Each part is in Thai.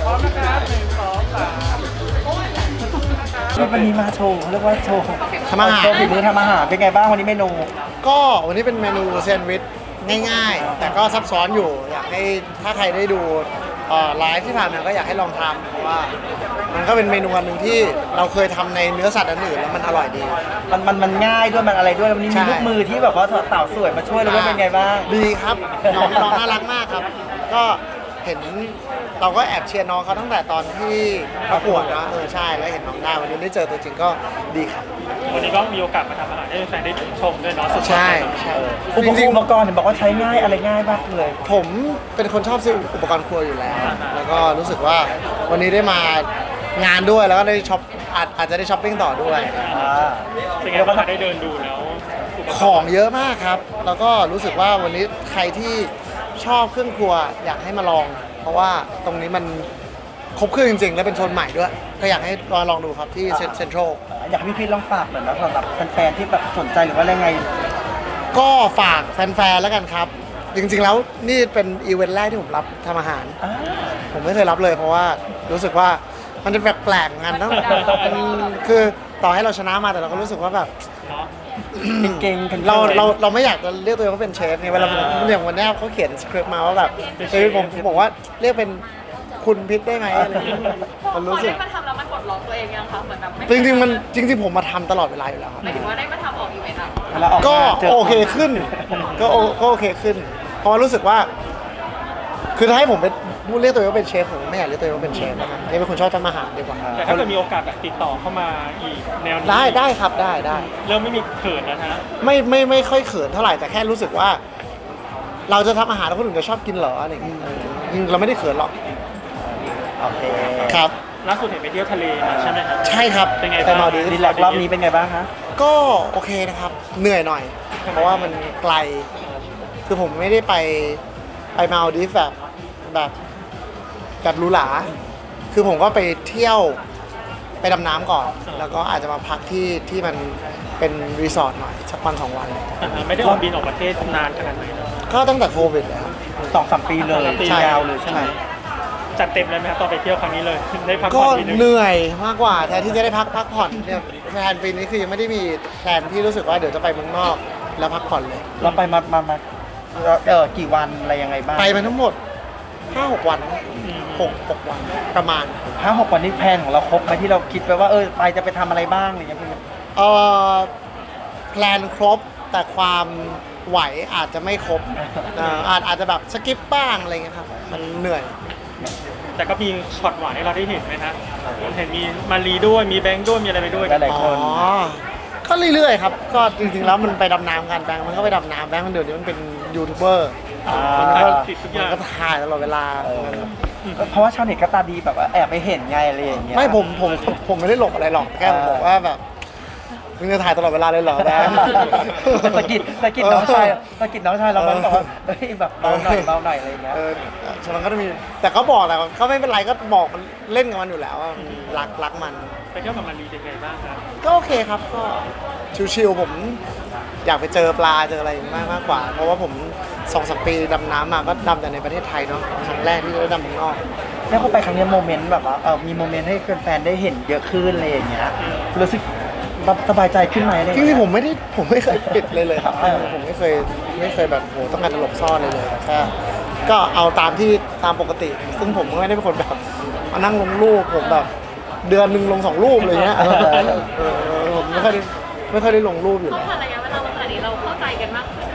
พร้อมนะครับ1 2 3 วันนี้มาโชว์เขาเรียกว่าโชว์ทำอาหารโชว์ฝีมือทำอาหารเป็นไงบ้างวันนี้เมนูก็วันนี้เป็นเมนูแซนด์วิชง่ายๆแต่ก็ซับซ้อนอยู่อยากให้ถ้าใครได้ดูไลฟ์ที่ผ่านมาก็อยากให้ลองทำเพราะว่ามันก็เป็นเมนูอันหนึ่งที่เราเคยทำในเนื้อสัตว์อันอื่นแล้วมันอร่อยดีมันง่ายด้วยมันอะไรด้วยวันนี้มีลูกมือที่แบบว่าสาวสวยมาช่วยแล้วว่าเป็นไงบ้างดีครับน้องน่ารักมากครับก็เห็นเราก็แอบเชียร์น้องเขาตั้งแต่ตอนที่ประกวดนะใช่แล้วเห็นน้องได้วันนี้ได้เจอตัวจริงก็ดีครับวันนี้ก็มีโอกาสมาทำอาหารให้แฟนได้ชมด้วยเนาะใช่อุปกรณ์เห็นบอกว่าใช้ง่ายอะไรง่ายมากเลยผมเป็นคนชอบซื้ออุปกรณ์ครัวอยู่แล้วแล้วก็รู้สึกว่าวันนี้ได้มางานด้วยแล้วก็ได้ช็อปอาจจะได้ช้อปปิ้งต่อด้วยเป็นไงบ้างได้เดินดูแล้วของเยอะมากครับแล้วก็รู้สึกว่าวันนี้ใครที่ชอบเครื่องครัวอยากให้มาลองเพราะว่าตรงนี้มันครบเครื่องจริงๆและเป็นโซนใหม่ด้วยก็อยากให้ลองดูครับที่เซ็นทรัลอยากให้พี่พีทลองฝากเหมือนนะสำหรับแฟนๆที่แบบสนใจหรือว่าอะไรไงก็ฝากแฟนๆแล้วกันครับจริงๆแล้วนี่เป็นอีเวนต์แรกที่ผมรับทำอาหารผมไม่เคยรับเลยเพราะว่ารู้สึกว่ามันจะแปลกๆกันต้องคือต่อให้เราชนะมาแต่เราก็รู้สึกว่าแบบเก่งเราไม่อยากจะเรียกตัวเองว่าเป็นเชฟไงเวลาอย่างวันนี้เขาเขียนสคริปต์มาว่าแบบผมบอกว่าเรียกเป็นคุณพิษได้ไหมอะไรมันรู้สึกมันทำแล้วมันกดล็อกตัวเองยังคะเหมือนแบบจริงผมมาทำตลอดเวลาอยู่แล้วครับหมายถึงว่าได้มาทำออกอีเวนต์ก็โอเคขึ้นก็โอเคขึ้นเพราะรู้สึกว่าคือถ้าให้ผมเป็นเรียกตัวเองว่าเป็นเชฟผมไม่อยากเรียกตัวเองว่าเป็นเชฟนะครับนี่เป็นคนชอบทำอาหารดีกว่าแต่ถ้าเกิดมีโอกาสแบบติดต่อเข้ามาอีกแนวนี้ได้ครับได้เริ่มไม่มีเขินนะฮะไม่ค่อยเขินเท่าไหร่แต่แค่รู้สึกว่าเราจะทำอาหารแล้วคนอื่นจะชอบกินเหรออะไรอย่างเงี้ยเราไม่ได้เขินหรอกโอเคครับล่าสุดเห็นไปเที่ยวทะเลมาใช่ไหมครับใช่ครับเป็นไงบ้างรีแลกซ์รอบนี้เป็นไงบ้างคะก็โอเคนะครับเหนื่อยหน่อยเพราะว่ามันไกลคือผมไม่ได้ไปมาลดีฟแบบหรูหราคือผมก็ไปเที่ยวไปดำน้ำก่อนแล้วก็อาจจะมาพักที่มันเป็นรีสอร์ทหน่อยสักวัน2 วันไม่ได้ออกบินออกประเทศนานขนาดไหนก็ตั้งแต่โควิดเลยครับ 2-3 ปีเลยยาวเลยใช่ไหมจัดเต็มเลยไหมครับตอนไปเที่ยวครั้งนี้เลยได้พักผ่อนก็เหนื่อยมากกว่าแทนที่จะได้พักผ่อนเนี่ยแพลนปีนี้คือยังไม่ได้มีแพลนที่รู้สึกว่าเดี๋ยวจะไปเมืองนอกแล้วพักผ่อนเลยเราไปมากี่วันอะไรยังไงบ้างไปมาทั้งหมด5-6 วัน6 วันประมาณ 5-6 วันนี้แพลนของเราครบไหมที่เราคิดไปว่าไปจะไปทำอะไรบ้างอะไรอย่างเงี้ยพี่แพลนครบแต่ความไหวอาจจะไม่ครบอาจจะแบบสกิปบ้างอะไรเงี้ยครับมันเหนื่อยแต่ก็มีช็อตหวานให้เราได้เห็นไหมฮะเห็นมีมารีด้วยมีแบงค์ด้วยมีอะไรไปด้วยหลายคนก็เรื่อยๆครับก็จริงๆแล้วมันไปดำน้ำกันแบงค์มันก็ไปดำน้ำแบงค์มันเดี๋ยวนี้มันเป็นยูทูบเบอร์มันก็ถ่ายตลอดเวลาเพราะว่าชาวเน็ตก็ตาดีแบบว่าแอบไปเห็นไงอะไรอย่างเงี้ยไม่ผมไม่ได้หลบอะไรหรอกแค่ผมบอกว่าแบบมึงจะถ่ายตลอดเวลาเลยเหรอแบงค์สกิดน้องชายเรามันบอกว่าแบบเบาหน่อยอะไรอย่างเงี้ยฉะนั้นก็จะมีแต่เขาบอกแหละเขาไม่เป็นไรก็บอกมันเล่นกับมันอยู่แล้วรักมันไปเที่ยวกับมันดีเป็นไงบ้างครับก็โอเคครับก็ชิวๆผมอยากไปเจอปลาเจออะไรมากกว่าเพราะว่าผม2-3 ปีดำน้ำมาก็ดำแต่ในประเทศไทยเนาะครั้งแรกที่ได้ดำเมืองนอกแล้วก็ไปครั้งนี้โมเมนต์แบบว่ามีโมเมนต์ให้แฟนๆได้เห็นเยอะขึ้นอะไรอย่างเงี้ยรู้สึกสบายใจขึ้นไหมเลยจริงๆผมไม่เคยปิดเลยครับผมไม่เคยแบบโหต้องการจะหลบซ่อนเลยแค่ก็เอาตามปกติซึ่งผมไม่ได้เป็นคนแบบมานั่งลงรูปผมแบบเดือนนึงลง2 รูปอะไรเงี้ยผมไม่ค่อยได้ลงรูปอยู่แล้วระยะเวลาขนาดนี้เราเข้าใจกันมากขึ้น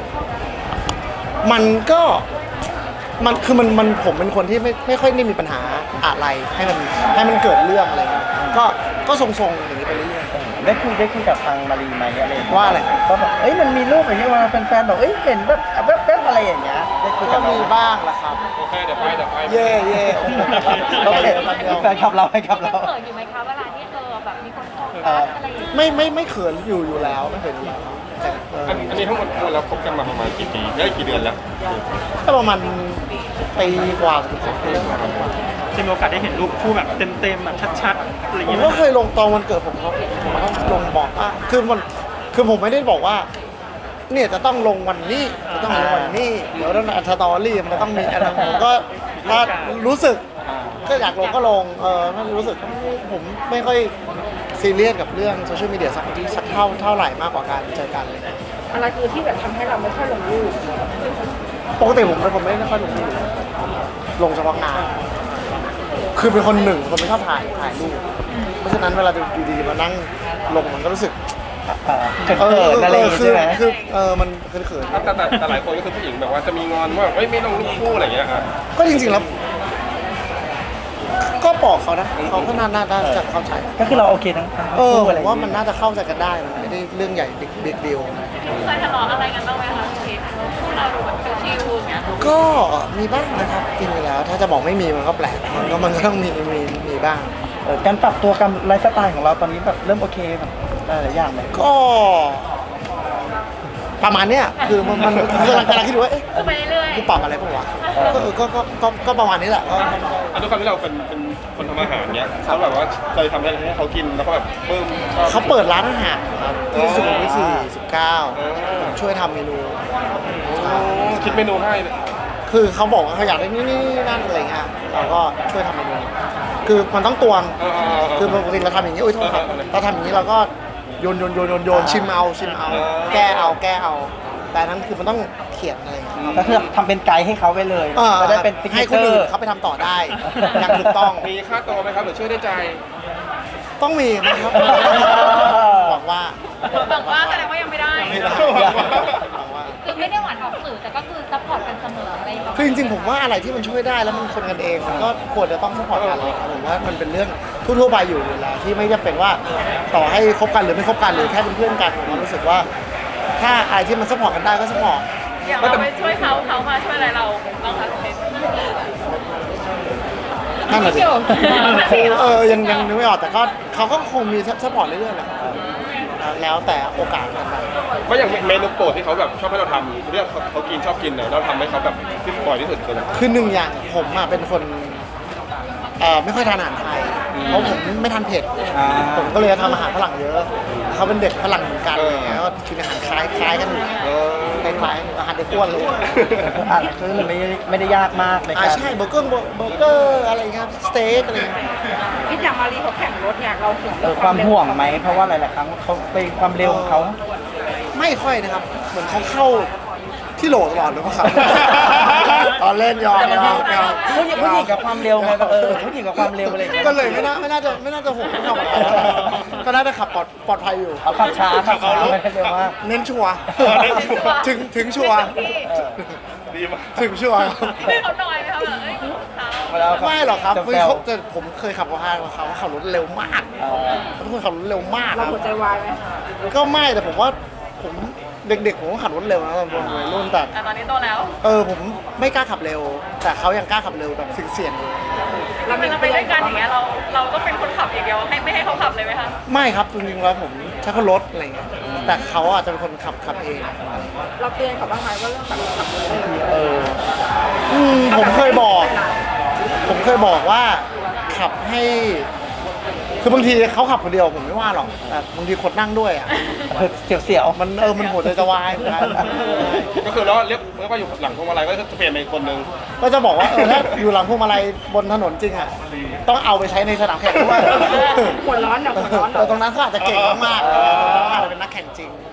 มันก็คือผมเป็นคนที่ไม่ค่อยได้มีปัญหาอะไรให้มันเกิดเรื่องอะไรก็ทรงๆอย่างนี้ไปเรื่อยๆได้คุยกับทางมารีไหมอะไรว่าอะไรก็แบบมันมีรูปอย่างเงี้ยว่าแฟนๆบอกเห็นแบบอะไรอย่างเงี้ยได้คุยกับมีบ้างแหละครับโอเคเดี๋ยวไปเย่โอเคแฟนคลับเราให้ครับเราเขินอยู่ไหมคะเวลาที่แบบมีคนโทรอะไรไม่เขินอยู่แล้วไม่เขินอยู่แล้วอันนี้ทั้งหมดเราคบกันมาประมาณกี่ปีได้กี่เดือนแล้วก็ประมาณปีกว่า2 ปีจะมีโอกาสได้เห็นรูปคู่แบบเต็มแบบชัดๆอะไรอย่างเงี้ยผมก็เคยลงตอนวันเกิดผมครับผมก็ลงบอกว่าคือผมไม่ได้บอกว่าเนี่ยจะต้องลงวันนี้จะต้องลงวันนี้เดี๋ยวต้องอัดสตอรี่มันจะต้องมีอะไรผมก็ถ้ารู้สึกก็อยากลงก็ลงไม่รู้สึกผมไม่ค่อยซีเรียสกับเรื่องโซเชียลมีเดียสักเท่าไหร่มากกว่าการเจอกันเลยอะไรคือที่แบบทำให้เราไม่ค่อยลงรูปปกติผมเป็นคนไม่ค่อยลงรูปลงเฉพาะงาน คือเป็นคนหนึ่งคนไม่ชอบถ่ายรูปเพราะฉะนั้นเวลาอยู่ดีๆมานั่งลงมันก็รู้สึกเขินๆอะไรอย่างงี้ใช่ไหมคือมันเขินแต่หลายคนก็คือผู้หญิงแบบว่าจะมีงอนว่าแบบไม่ลงรูปคู่อะไรอย่างเงี้ยครับๆก็จริงๆแล้วก็บอกเขานะเขาก็น่าจะเข้าใจก็คือเราโอเคทั้งผคู่อะไรมว่ามันน่าจะเข้าใจกันได้มันไม่ได้เรื่องใหญ่บิ๊กเดียวเคยทะเลาะอะไรกันบ้างไหมคะพี่คู่เราดูแบบชิลๆอย่างเงี้ยก็มีบ้างนะครับจริงๆแล้ว ถ้าจะบอกไม่มีมันก็แปลกมันก็ต้องมีบ้างการปรับตัวกับไลฟ์สไตล์ของเราตอนนี้แบบเริ่มโอเคแบบหลายอย่างเลยก็ประมาณเนี้ยคือมันกำลังคิดดูว่าเอ๊ะคือไปเรื่อยกูปรับอะไรบ้างวะก็ประมาณนี้แหละก็ด้วยความที่เราเป็นคนทำอาหารเนี้ยเขาแบบว่าเคยทำอะไรให้เขากินแล้วก็แบบปลื้มชอบเขาเปิดร้านอาหารครับที่สุขุมวิท49ผมช่วยทำเมนูคิดเมนูให้คือเขาบอกว่าเขาอยากได้นี่นั่นอะไรเงี้ยเราก็ช่วยทำเมนูคือมันต้องตวงคือปกติเราทำอย่างนี้โทษครับเราทำอย่างนี้เราก็โยนชิมเอาแก้เอาแต่นั้นคือมันต้องเขียนอะไรอย่างเงี้ยก็คือทำเป็นไกด์ให้เขาไปเลยจะได้เป็นให้คนอื่นเขาไปทำต่อได้อย่างถูกต้องมีค่าตัวไหมครับหรือช่วยได้ใจต้องมีนะครับหวังว่าบอกว่าแสดงว่ายังไม่ได้ไม่ได้หวังว่าคือไม่ได้หวานออกสื่อแต่ก็คือซัพพอร์ตกันเสมออะไรแบบคือจริงๆผมว่าอะไรที่มันช่วยได้แล้วมันคนกันเองมันก็ควรจะต้องสปอร์ตกันเลยผมว่ามันเป็นเรื่องทั่วๆไปอยู่แล้วที่ไม่จำเป็นว่าต่อให้คบกันหรือไม่คบกันหรือแค่เป็นเพื่อนกันผมรู้สึกว่า ถ้าอะไรที่มันสปอร์ตกันได้ก็สปอร์ตอย่างเราไปช่วยเขามาช่วยอะไรเราบ้างคะเพชรนั่นแหละสิยังนึกไม่ออกแต่ก็เขาก็คงมีสปอร์ตเรื่อยๆแหละแล้วแต่โอกาสกันไปก็อย่างเมนูโปรดที่เขาแบบชอบให้เราทำเรื่องเขากินชอบกินเนี่ยเราทำให้เขาแบบที่บ่อยที่สุดคืออะไรคือหนึ่งอย่างผมเป็นคนไม่ค่อยทานอาหารไทยเพราะผมไม่ทานเผ็ดผมก็เลยทำอาหารฝรั่งเยอะเขาเป็นเด็กฝรั่งเหมือนกันอะไรเงี้ยก็กินอาหารคล้ายกันอยู่คล้ายๆอาหารเด็กอ้วนเลยคือมันไม่ได้ยากมากในการใช่เบอร์เกอร์อะไรเงี้ยสเต็กอะไรเงี้ยพี่จากมารีเขาแข่งรถเนี่ยเราห่วงเรื่องความห่วงไหมเพราะว่าหลายๆครั้งเขาไปความเร็วของเขาไม่ค่อยนะครับเหมือนเขาเข้าที่โหลตลอดเลยครับตอนเล่นยอมผู้หญิงกับความเร็วไงผู้หญิงกับความเร็วอะไรอย่างเงี้ยก็เลยไม่น่าจะห่วงเขาก็น่าจะขับปลอดภัยอยู่เอาขับช้าไม่ได้เร็วมากเน้นชัวร์ถึงชัวร์ดีมากถึงชัวร์ให้เขาหน่อยไหมคะแบบเอ้ยเขาไม่หรอกครับจะคือแซวแต่ผมเคยขับกับเขาขับรถเร็วมากทุกคนขับรถเร็วมากคเรารับหัวใจวายไหมก็ไม่แต่ผมว่าผมเด็กๆผมก็ขับรถเร็วนะตอนวัยรุ่นแต่แต่ตอนนี้โตแล้วผมไม่กล้าขับเร็ว แต่เขายังกล้าขับเร็วแบบเสี่ยงๆเลยเราไปด้วยกันอย่างเงี้ยเราต้องเป็นคนขับอย่างเดียวไม่ให้เขาขับเลยไหมคะไม่ครับจริงๆแล้วผมใช้รถอะไรเงี้ยแต่เขาอาจจะเป็นคนขับเองเราเตือนเขาบ้างไหมว่าเรื่องแบบขับรถเร็วผมเคยบอกว่าขับให้คือบางทีเขาขับคนเดียวผมไม่ว่าหรอกแต่บางทีคนนั่งด้วยอ่ะเสียวมันหัวใจจะวายเหมือนกันก็คือเราเรียกว่าอยู่หลังพวงมาลัยก็จะเปลี่ยนเป็นคนนึงก็จะบอกว่าถ้าอยู่หลังพวงมาลัยบนถนนจริงอ่ะต้องเอาไปใช้ในสนามแข่งด้วยหัวร้อนเหรอหัวร้อนเหรแต่อตรงนั้นเขาอาจจะเก่งมากๆอาจจะเป็นนักแข่งจริง